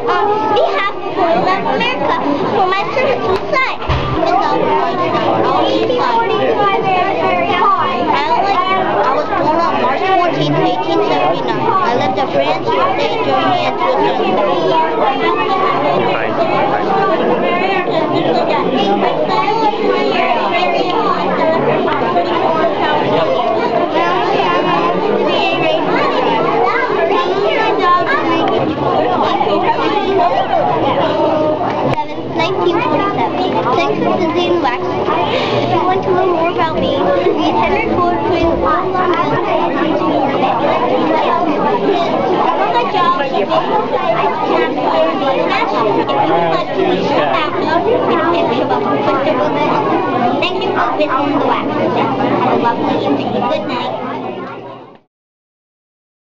behalf of Voice of America for my service to society. I was born on March 14, 1879. I lived in France, Spain, Germany, and Thanks for visiting Wax. If you want to learn more about me, read Henry Ford between the lines on my job is to Thank you for visiting